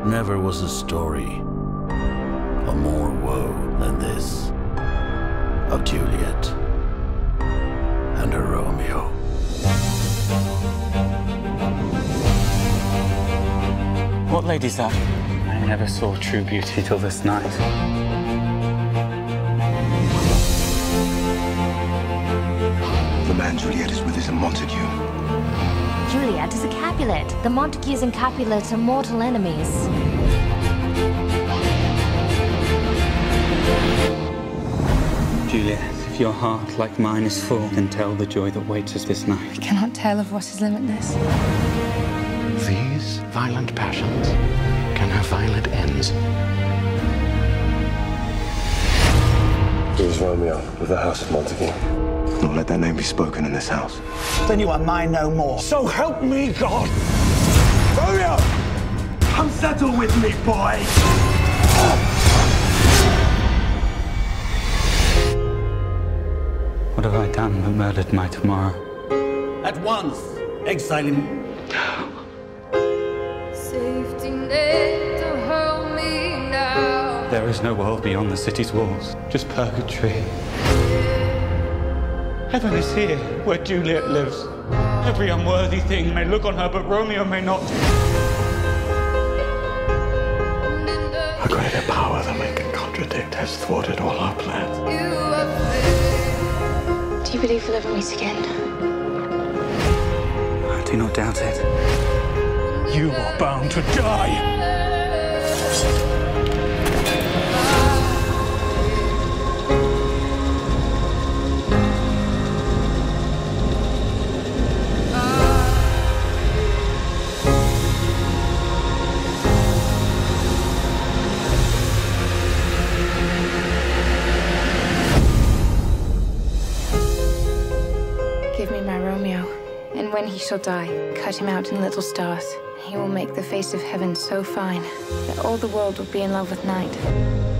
Never was a story of more woe than this, of Juliet and her Romeo. What lady's that? I never saw true beauty till this night. The man Juliet is with is a Montague. Juliet is a Capulet. The Montagues and Capulets are mortal enemies. Juliet, if your heart, like mine, is full, then tell the joy that waits us this night. I cannot tell of what is limitless. These violent passions can have violent ends. He was Romeo of the House of Montague. Not let that name be spoken in this house. Then you are mine no more. So help me God! Romeo! Come settle with me, boy! What have I done that murdered my tomorrow? At once, exile him. Safety net to hold me now. There is no world beyond the city's walls, just purgatory. Heaven is here, where Juliet lives. Every unworthy thing may look on her, but Romeo may not. A greater power than we can contradict has thwarted all our plans. Do you believe we'll ever meet again? I do not doubt it. You are bound to die! Give me my Romeo, and when he shall die, cut him out in little stars. He will make the face of heaven so fine that all the world will be in love with night.